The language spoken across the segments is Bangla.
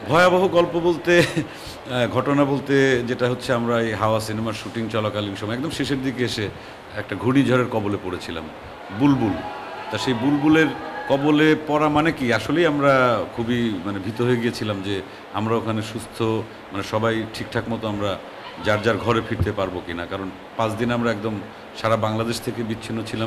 ভয়াবহ গল্প বলতে ঘটনা বলতে যেটা হচ্ছে আমরা এই হাওয়া সিনেমার শুটিং চলাকালীন সময় একদম শেষের দিকে এসে একটা ঘূর্ণিঝড়ের কবলে পড়েছিলাম। বুলবুল। তা সেই বুলবুলের কবলে পড়া মানে কি আসলেই আমরা খুবই মানে ভীত হয়ে গিয়েছিলাম যে আমরা ওখানে সুস্থ মানে সবাই ঠিকঠাক মতো আমরা যার, যার ঘরে ফিরতে পারবো কিনা। কারণ ৫ দিন আমরা একদম সারা বাংলাদেশ থেকে বিচ্ছিন্ন ছিলাম।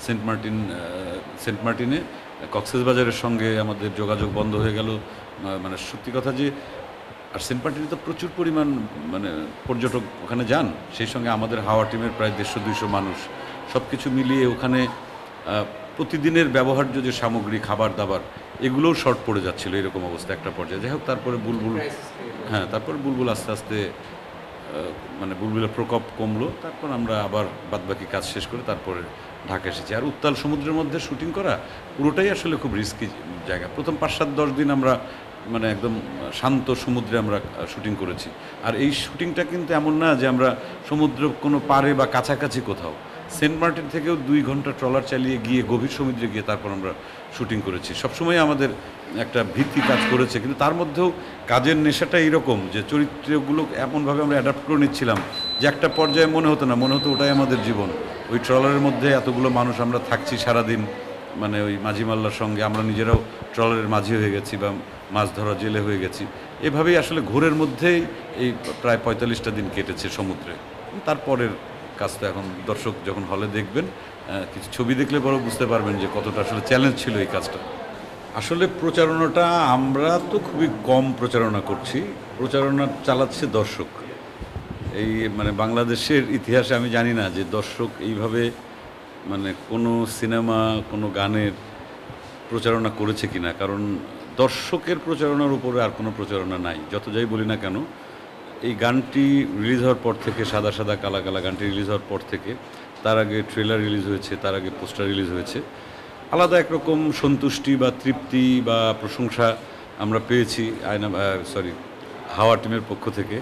সেন্ট মার্টিনে কক্সবাজারের সঙ্গে আমাদের যোগাযোগ বন্ধ হয়ে গেল। মানে সত্যি কথা যে আর সেন্ট মার্টিনে তো প্রচুর পরিমাণ মানে পর্যটক ওখানে যান। সেই সঙ্গে আমাদের হাওয়া টিমের প্রায় ১৫০-২০০ মানুষ। সবকিছু মিলিয়ে ওখানে প্রতিদিনের ব্যবহার্য যে সামগ্রী, খাবার-দাবার এগুলোও শর্ট পড়ে যাচ্ছিল এরকম অবস্থা একটা পর্যায়ে। যাই হোক তারপরে বুলবুল তারপরে বুলবুল আস্তে, আস্তে মানে বুলবুলের প্রকোপ কমলো। তারপর আমরা আবার বাদবাকি কাজ শেষ করে তারপরে ঢাকা এসেছি। আর উত্তাল সমুদ্রের মধ্যে শুটিং করা পুরোটাই আসলে খুব রিস্কি জায়গা। প্রথম ৫-৭-১০ দিন আমরা মানে একদম শান্ত সমুদ্রে আমরা শুটিং করেছি। আর এই শুটিংটা কিন্তু এমন না যে আমরা সমুদ্র কোনো পাড়ে বা কাছাকাছি কোথাও। সেন্ট মার্টিন থেকেও ২ ঘন্টা ট্রলার চালিয়ে গিয়ে গভীর সমুদ্রে গিয়ে তারপর আমরা শুটিং করেছি। সবসময় আমাদের একটা ভীতি কাজ করেছে, কিন্তু তার মধ্যেও কাজের নেশাটা এইরকম যে চরিত্রগুলো এমনভাবে আমরা অ্যাডাপ্ট করে নিচ্ছিলাম যে একটা পর্যায়ে মনে হতো না, মনে হতো ওটাই আমাদের জীবন। ওই ট্রলারের মধ্যে এতগুলো মানুষ আমরা থাকছি সারাদিন, মানে ওই মাঝি মাল্লার সঙ্গে আমরা নিজেরাও ট্রলারের মাঝি হয়ে গেছি বা মাছ ধরা জেলে হয়ে গেছি। এভাবেই আসলে ঘোরের মধ্যেই এই প্রায় ৪৫টা দিন কেটেছে সমুদ্রে। তারপরের কাজ তো এখন দর্শক যখন হলে দেখবেন, কিছু ছবি দেখলে পরেও বুঝতে পারবেন যে কতটা আসলে চ্যালেঞ্জ ছিল এই কাজটা। আসলে প্রচারণাটা আমরা তো খুবই কম প্রচারণা করছি, প্রচারণা চালাচ্ছে দর্শক। এই মানে বাংলাদেশের ইতিহাসে আমি জানি না যে দর্শক এইভাবে মানে কোনো সিনেমা, কোনো গানের প্রচারণা করেছে কিনা। কারণ দর্শকের প্রচারণার উপরে আর কোনো প্রচারণা নাই। যত যাই বলি না কেন, এই গানটি রিলিজ হওয়ার পর থেকে সাদা সাদা কালা কালা গানটি রিলিজ হওয়ার পর থেকে, তার আগে ট্রেলার রিলিজ হয়েছে, তার আগে পোস্টার রিলিজ হয়েছে, আলাদা একরকম সন্তুষ্টি বা তৃপ্তি বা প্রশংসা আমরা পেয়েছি হাওয়া টিমের পক্ষ থেকে।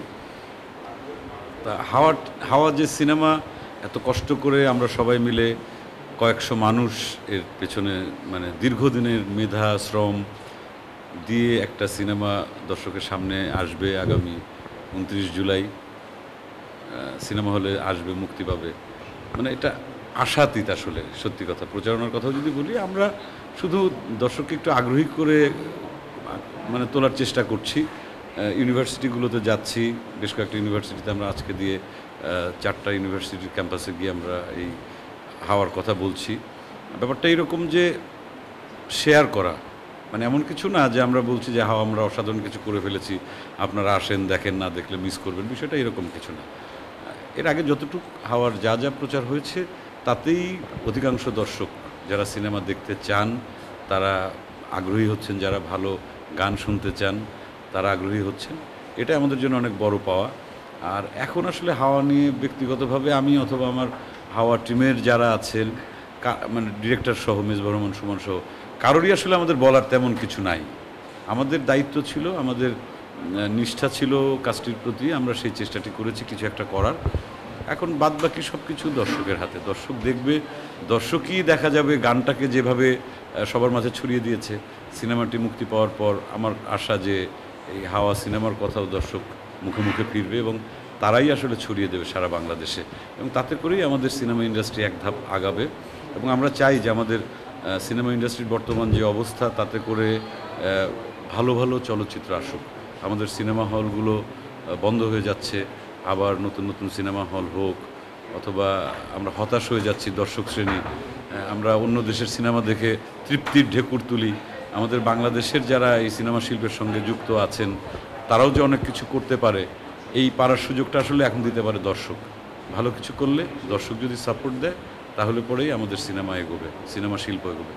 তা হাওয়া যে সিনেমা এত কষ্ট করে আমরা সবাই মিলে কয়েকশো মানুষ এর পেছনে মানে দীর্ঘদিনের মেধা শ্রম দিয়ে একটা সিনেমা দর্শকের সামনে আসবে আগামী ২৯ জুলাই সিনেমা হলে আসবে, মুক্তি পাবে। মানে এটা আশাতীত আসলে সত্যি কথা। প্রচারণার কথাও যদি বলি, আমরা শুধু দর্শককে একটু আগ্রহী করে মানে তোলার চেষ্টা করছি। ইউনিভার্সিটিগুলোতে যাচ্ছি, বেশ কয়েকটা ইউনিভার্সিটিতে আমরা আজকে দিয়ে ৪টা ইউনিভার্সিটির ক্যাম্পাসে গিয়ে আমরা এই হাওয়ার কথা বলছি। ব্যাপারটা এইরকম যে শেয়ার করা, মানে এমন কিছু না যে আমরা বলছি যে হাওয়া আমরা অসাধারণ কিছু করে ফেলেছি, আপনারা আসেন, দেখেন, না দেখলে মিস করবেন, বিষয়টা এরকম কিছু না। এর আগে যতটুকু হাওয়ার যা যা প্রচার হয়েছে তাতেই অধিকাংশ দর্শক যারা সিনেমা দেখতে চান তারা আগ্রহী হচ্ছেন, যারা ভালো গান শুনতে চান তারা আগ্রহী হচ্ছেন। এটা আমাদের জন্য অনেক বড় পাওয়া। আর এখন আসলে হাওয়া নিয়ে ব্যক্তিগতভাবে আমি অথবা আমার হাওয়া টিমের যারা আছেন মানে ডিরেক্টর সহ, মেজবাহ রহমান সুমন সহ, কারোরই আসলে আমাদের বলার তেমন কিছু নাই। আমাদের দায়িত্ব ছিল, আমাদের নিষ্ঠা ছিল কাজটির প্রতি, আমরা সেই চেষ্টাটি করেছি কিছু একটা করার। এখন বাদবাকি সব কিছু দর্শকের হাতে। দর্শক দেখবে, দর্শকই দেখা যাবে গানটাকে যেভাবে সবার মাঝে ছড়িয়ে দিয়েছে। সিনেমাটি মুক্তি পাওয়ার পর আমার আশা যে এই হাওয়া সিনেমার কথাও দর্শক মুখে মুখে ফিরবে এবং তারাই আসলে ছড়িয়ে দেবে সারা বাংলাদেশে, এবং তাতে করেই আমাদের সিনেমা ইন্ডাস্ট্রি এক ধাপ আগাবে। এবং আমরা চাই যে আমাদের সিনেমা ইন্ডাস্ট্রির বর্তমান যে অবস্থা, তাতে করে ভালো ভালো চলচ্চিত্র আসুক। আমাদের সিনেমা হলগুলো বন্ধ হয়ে যাচ্ছে, আবার নতুন নতুন সিনেমা হল হোক। অথবা আমরা হতাশ হয়ে যাচ্ছি দর্শক শ্রেণী, আমরা অন্য দেশের সিনেমা দেখে তৃপ্তির ঢেকুর তুলি। আমাদের বাংলাদেশের যারা এই সিনেমা শিল্পের সঙ্গে যুক্ত আছেন তারাও যে অনেক কিছু করতে পারে, এই পারার সুযোগটা আসলে এখন দিতে পারে দর্শক। ভালো কিছু করলে দর্শক যদি সাপোর্ট দেয় তাহলে পরেই আমাদের সিনেমা এগোবে, সিনেমা শিল্প এগোবে।